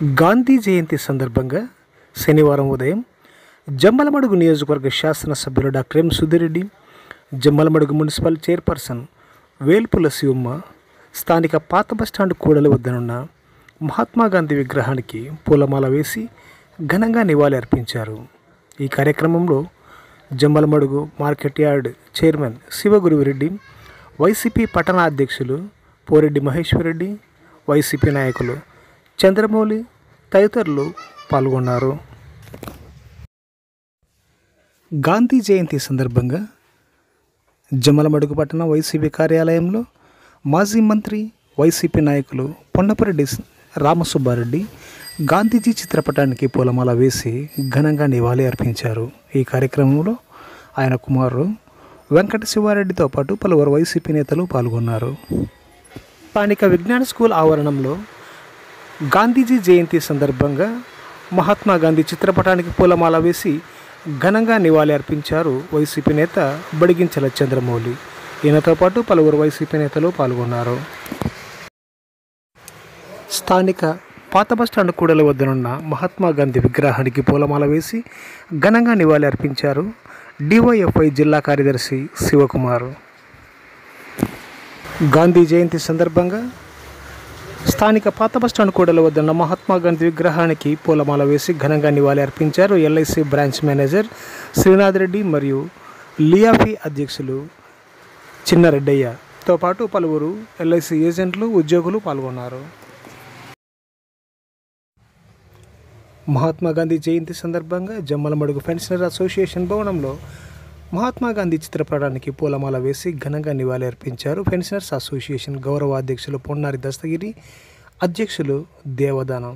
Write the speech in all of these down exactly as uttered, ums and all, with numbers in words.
గాంధీ జయంతి సందర్భంగా శనివారం ఉదయం జమ్మలమడుగు నియోజకవర్గ శాసనసభ్యులు doctor M Sudhireddy, Jammalamadugu municipal chairperson Velpula Shivamma స్థానిక పాత బస్టాండ్ కూడలి వద్దనున్న మహాత్మా గాంధీ విగ్రహానికి పూలమాల వేసి ఘనంగా నివాళి అర్పించారు. ఈ కార్యక్రమంలో Jammalamadugu market yard chairman Sivaguruvireddy, YCP పట్టణ అధ్యక్షులు పోరెడ్డి మహేశ్వరరెడ్డి, వైసీపీ నాయకులు చంద్రమౌళి తదితరులు పాల్గొన్నారు. గాంధీ జయంతి సందర్భంగా జమ్మలమడుగు పట్టణ వైసీపీ కార్యాలయంలో మాజీ మంత్రి, వైసీపీ నాయకులు పొన్నపరెడ్డి రామసుబ్బారెడ్డి గాంధీజీ చిత్రపటానికి పూలమాల వేసి ఘనంగా నివాళి అర్పించారు. ఈ కార్యక్రమంలో ఆయన కుమారుడు వెంకట శివారెడ్డితో పాటు పలువురు వైసీపీ నేతలు పాల్గొన్నారు. స్థానిక విజ్ఞాన స్కూల్ ఆవరణంలో గాంధీజీ జయంతి సందర్భంగా మహాత్మా గాంధీ చిత్రపటానికి పూలమాల వేసి ఘనంగా నివాళి అర్పించారు వైసీపీ నేత బడిగించల చంద్రమౌళి. ఈయనతో పాటు పలువురు వైసీపీ నేతలు పాల్గొన్నారు. స్థానిక పాత బస్టాండ్ కూడలి వద్దనున్న మహాత్మా గాంధీ విగ్రహానికి పూలమాల వేసి ఘనంగా నివాళి అర్పించారు డివైఎఫ్ఐ జిల్లా కార్యదర్శి శివకుమార్. గాంధీ జయంతి సందర్భంగా స్థానిక పాత బస్టాండ్ కూడలి వద్దన్న మహాత్మా గాంధీ విగ్రహానికి పూలమాల వేసి ఘనంగా నివాళి అర్పించారు LIC branch manager Srinath Reddy మరియు లియాఫీ అధ్యక్షులు చిన్నారెడ్డయ్యతో పాటు పలువురు ఎల్ఐసి ఏజెంట్లు, ఉద్యోగులు పాల్గొన్నారు. మహాత్మా గాంధీ జయంతి సందర్భంగా జమ్మలమడుగు పెన్షనర్ అసోసియేషన్ భవనంలో మహాత్మా గాంధీ చిత్రపటానికి పూలమాల వేసి ఘనంగా నివాళి అర్పించారు పెన్షనర్స్ అసోసియేషన్ గౌరవ అధ్యక్షులు పొన్నారి దస్తగిరి, అధ్యక్షులు దేవదానం.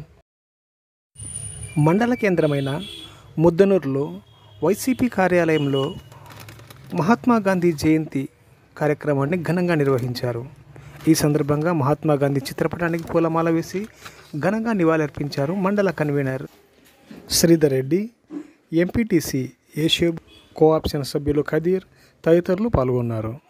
మండల కేంద్రమైన ముద్దనూరులో వైసీపీ కార్యాలయంలో మహాత్మా గాంధీ జయంతి కార్యక్రమాన్ని ఘనంగా నిర్వహించారు. ఈ సందర్భంగా మహాత్మా గాంధీ చిత్రపటానికి పూలమాల వేసి ఘనంగా నివాళి అర్పించారు మండల కన్వీనర్ శ్రీధర్ రెడ్డి, ఎంపీటీసీ ఏషూబ్, కోఆప్షన్ సభ్యులు ఖదీర్ తదితరులు పాల్గొన్నారు.